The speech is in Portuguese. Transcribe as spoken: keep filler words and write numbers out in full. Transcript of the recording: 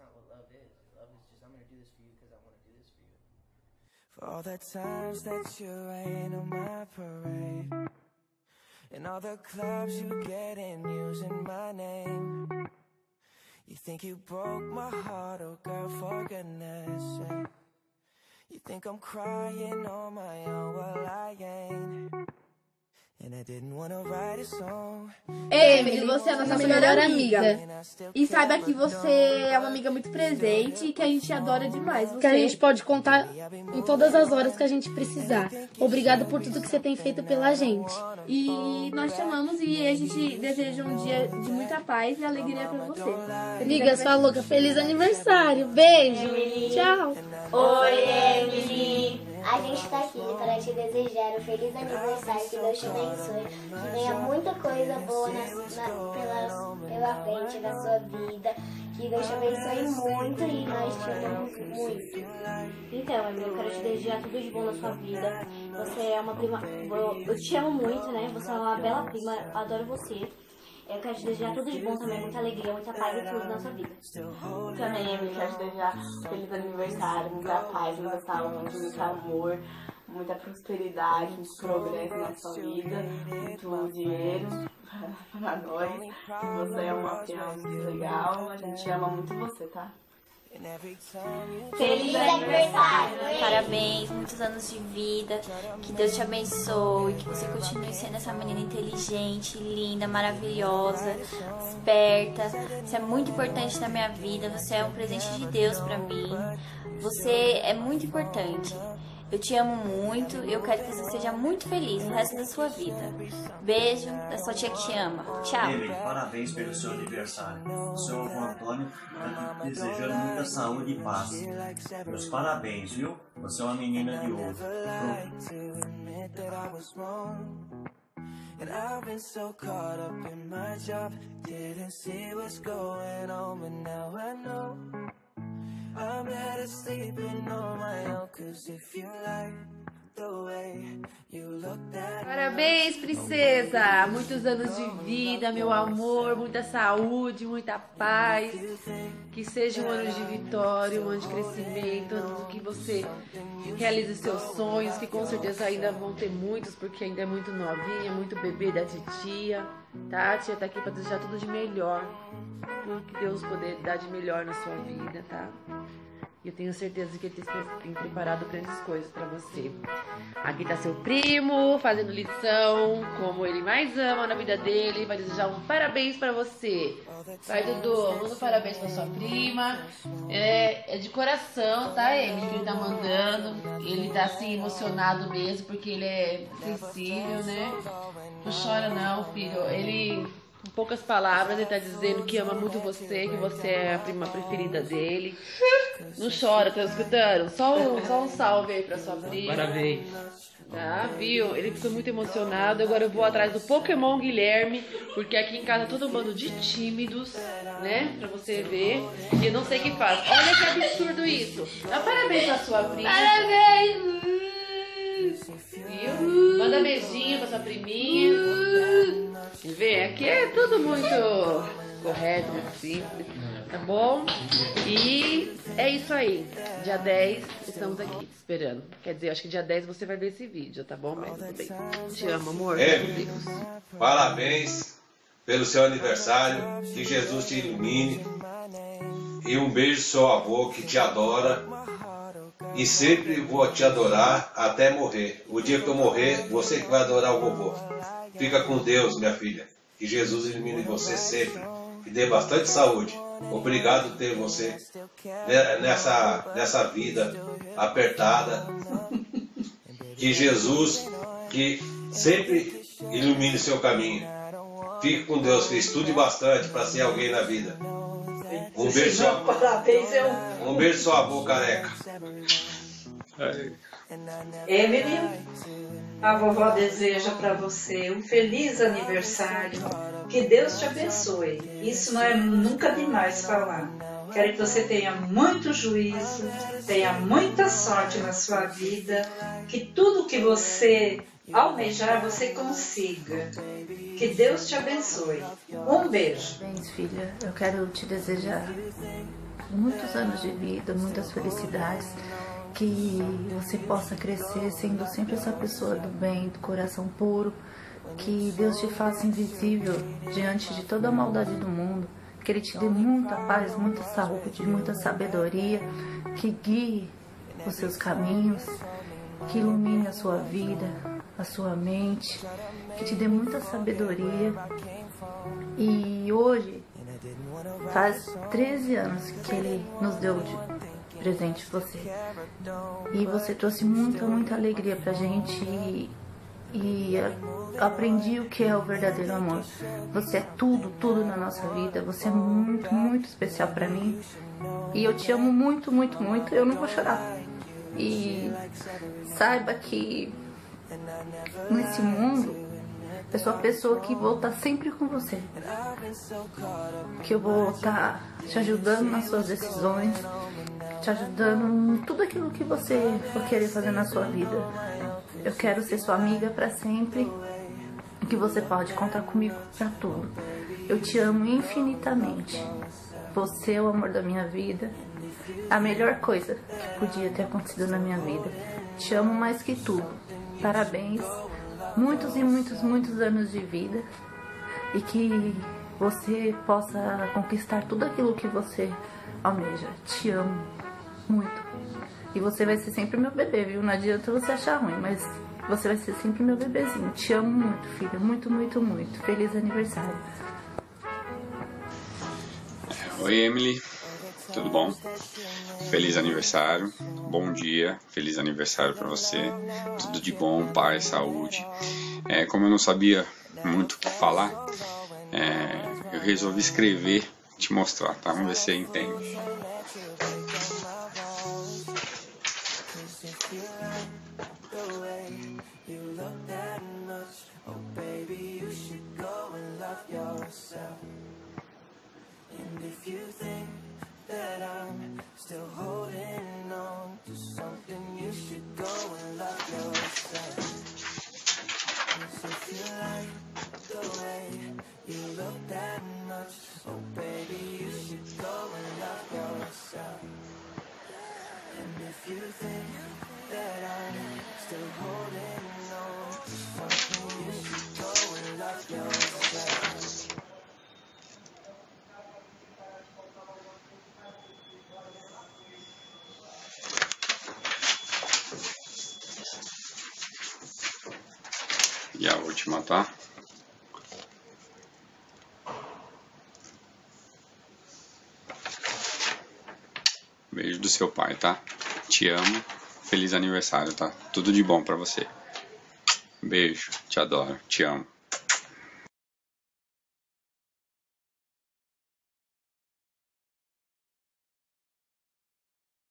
not what love is. Love is just, I'm gonna do this for you because I want to do this for you. For all the times that you rain on my parade, and all the clubs you get in using my name. You think you broke my heart, oh girl, for goodness sake. You think I'm crying on my own, well I ain't. And I didn't wanna write a song. Emily, você é a nossa melhor amiga. E saiba que você é uma amiga muito presente e que a gente adora demais você. Que a gente pode contar em todas as horas que a gente precisar. Obrigado por tudo que você tem feito pela gente. E nós te amamos e a gente deseja um dia de muita paz e alegria pra você. Amiga, sua louca, feliz aniversário. Beijo. Emily. Tchau. Oi, Emily. A gente tá aqui para te desejar um feliz aniversário, que Deus te abençoe, que venha muita coisa boa na, na, pela, pela frente da sua vida, que Deus te abençoe muito e nós te amamos muito. Então, Emily, eu quero te desejar tudo de bom na sua vida. Você é uma prima, eu te amo muito, né? Você é uma bela prima, adoro você. Eu quero te desejar tudo de bom também, muita alegria, muita paz e tudo na sua vida. Também, Emily, quero te desejar um feliz aniversário, muita paz, muita saúde, muito amor, muita prosperidade, muito progresso na sua vida, muito dinheiro para nós. Você é uma prima muito legal, a gente ama muito você, tá? Feliz aniversário! Parabéns, muitos anos de vida, que Deus te abençoe, que você continue sendo essa menina inteligente, linda, maravilhosa, esperta. Você é muito importante na minha vida, você é um presente de Deus pra mim, você é muito importante. Eu te amo muito e eu quero que você seja muito feliz no resto da sua vida. Beijo da sua tia que te ama. Tchau. Emily, parabéns pelo seu aniversário. O seu avô Antônio está te desejando muita saúde e paz. Meus parabéns, viu? Você é uma menina de ouro. And I've been so caught up in my job, didn't see what's going on, but now I know I'm better sleeping on my own, cause if you like the way you look that. Parabéns, princesa! Muitos anos de vida, meu amor, muita saúde, muita paz. Que seja um ano de vitória, um ano de crescimento, ano que você realize seus sonhos, que com certeza ainda vão ter muitos, porque ainda é muito novinha, muito bebê da titia, tá? A tia tá aqui pra desejar tudo de melhor, tudo que Deus poder dar de melhor na sua vida, tá? E eu tenho certeza que ele tem preparado grandes coisas pra você. Aqui tá seu primo, fazendo lição, como ele mais ama na vida dele. Vai desejar um parabéns pra você. Vai, Dudu, manda um parabéns pra sua prima. É, é de coração, tá, Emily, que ele tá mandando. Ele tá, assim, emocionado mesmo, porque ele é sensível, né? Não chora não, filho. Ele... Com poucas palavras, ele tá dizendo que ama muito você, que você é a prima preferida dele. Não chora, tá escutando? Só um, só um salve aí pra sua prima. Parabéns. Tá, viu? Ele ficou muito emocionado. Agora eu vou atrás do Pokémon Guilherme, porque aqui em casa todo mundo de tímidos, né? Pra você ver. E eu não sei o que faz. Olha que absurdo isso. Dá parabéns pra sua prima. Parabéns! Viu? Manda beijinho pra sua priminha. Vê, aqui é tudo muito correto, muito simples, tá bom? E é isso aí. Dia dez, estamos aqui esperando. Quer dizer, acho que dia dez você vai ver esse vídeo, tá bom? Mas tudo bem. Te amo, amor. Emily, parabéns pelo seu aniversário. Que Jesus te ilumine. E um beijo do seu avô que te adora. E sempre vou te adorar até morrer. O dia que eu morrer, você que vai adorar o vovô. Fica com Deus, minha filha. Que Jesus ilumine você sempre. E dê bastante saúde. Obrigado por ter você nessa, nessa vida apertada. Que Jesus que sempre ilumine seu caminho. Fique com Deus, filho. Estude bastante para ser alguém na vida. Um beijo só. Parabéns, eu... Um beijo só, avô careca. Emily, a vovó deseja para você um feliz aniversário. Que Deus te abençoe. Isso não é nunca demais falar. Quero que você tenha muito juízo, tenha muita sorte na sua vida, que tudo que você almejar você consiga. Que Deus te abençoe. Um beijo. Parabéns, filha. Eu quero te desejar muitos anos de vida, muitas felicidades, que você possa crescer sendo sempre essa pessoa do bem, do coração puro, que Deus te faça invisível diante de toda a maldade do mundo, que Ele te dê muita paz, muita saúde, muita sabedoria, que guie os seus caminhos, que ilumine a sua vida, a sua mente, que te dê muita sabedoria. E hoje faz treze anos que Ele nos deu de presente você, e você trouxe muita, muita alegria pra gente, e, e aprendi o que é o verdadeiro amor. Você é tudo, tudo na nossa vida, você é muito, muito especial pra mim, e eu te amo muito, muito, muito. Eu não vou chorar. E saiba que nesse mundo eu sou a pessoa que vou estar sempre com você, que eu vou estar te ajudando nas suas decisões, te ajudando em tudo aquilo que você for querer fazer na sua vida. Eu quero ser sua amiga para sempre, e que você pode contar comigo para tudo. Eu te amo infinitamente. Você é o amor da minha vida, a melhor coisa que podia ter acontecido na minha vida. Te amo mais que tudo. Parabéns, muitos e muitos, muitos anos de vida, e que você possa conquistar tudo aquilo que você almeja. Te amo muito. E você vai ser sempre meu bebê, viu? Não adianta você achar ruim, mas você vai ser sempre meu bebezinho. Te amo muito, filha. Muito, muito, muito. Feliz aniversário. Oi, Emily. Tudo bom? Feliz aniversário. Bom dia. Feliz aniversário pra você. Tudo de bom, paz, saúde. É, como eu não sabia muito o que falar, é, eu resolvi escrever, te mostrar, tá? Vamos ver se você entende. And if you think that I'm still holding on to something, you should go and love yourself. 'Cause if you like the way you look that much, oh baby, you should go and love yourself. And if you think that I'm still holding on to something, you should go and love yourself. E a última, tá? Beijo do seu pai, tá? Te amo. Feliz aniversário, tá? Tudo de bom pra você. Beijo. Te adoro. Te amo.